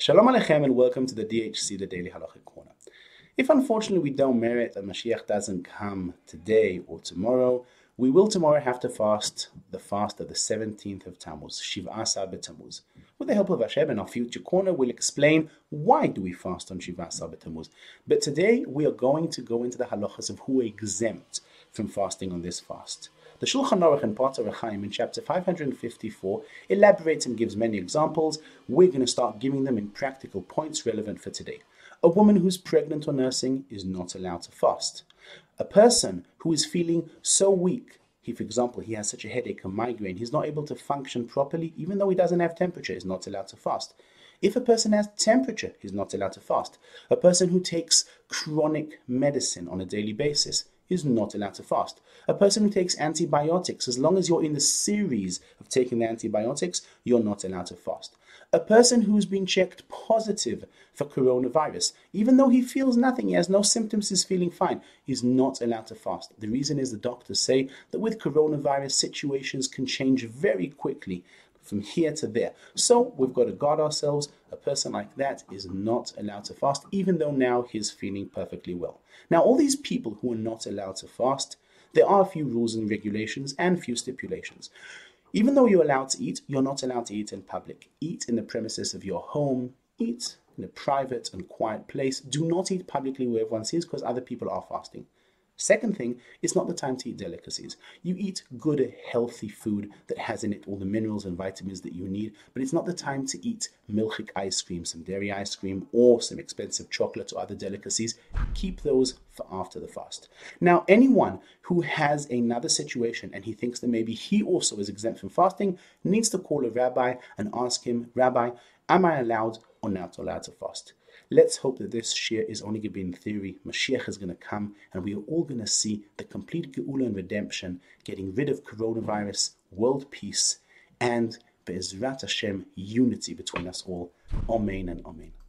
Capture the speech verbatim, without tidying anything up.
Shalom Aleichem and welcome to the D H C, the Daily Halachic Corner. If unfortunately we don't merit that Mashiach doesn't come today or tomorrow, we will tomorrow have to fast the fast of the seventeenth of Tammuz, Shiva Asar B'Tammuz. With the help of Hashem in our future corner, we'll explain why do we fast on Shiva Asar B'Tammuz. But today we are going to go into the halachas of who are exempt from fasting on this fast. The Shulchan Aruch in Part Chaim in chapter five hundred fifty-four elaborates and gives many examples. We're going to start giving them in practical points relevant for today. A woman who's pregnant or nursing is not allowed to fast. A person who is feeling so weak, he, for example, he has such a headache, a migraine, he's not able to function properly, even though he doesn't have temperature, is not allowed to fast. If a person has temperature, he's not allowed to fast. A person who takes chronic medicine on a daily basis is not allowed to fast. A person who takes antibiotics, as long as you're in the series of taking the antibiotics, you're not allowed to fast. A person who's been checked positive for coronavirus, even though he feels nothing, he has no symptoms, he's feeling fine, is not allowed to fast. The reason is the doctors say that with coronavirus, situations can change very quickly from here to there. So we've got to guard ourselves. A person like that is not allowed to fast, even though now he's feeling perfectly well. Now, all these people who are not allowed to fast, there are a few rules and regulations and few stipulations. Even though you're allowed to eat, you're not allowed to eat in public. Eat in the premises of your home. Eat in a private and quiet place. Do not eat publicly where everyone sees, because other people are fasting. Second thing, it's not the time to eat delicacies. You eat good, healthy food that has in it all the minerals and vitamins that you need, but it's not the time to eat milchik ice cream, some dairy ice cream, or some expensive chocolate or other delicacies. Keep those for after the fast. Now, anyone who has another situation and he thinks that maybe he also is exempt from fasting needs to call a rabbi and ask him, Rabbi, am I allowed or not allowed to fast? Let's hope that this shir is only going to be in theory. Mashiach is going to come and we are all going to see the complete geula and redemption, getting rid of coronavirus, world peace, and Be'ezrat Hashem, unity between us all. Amen and amen.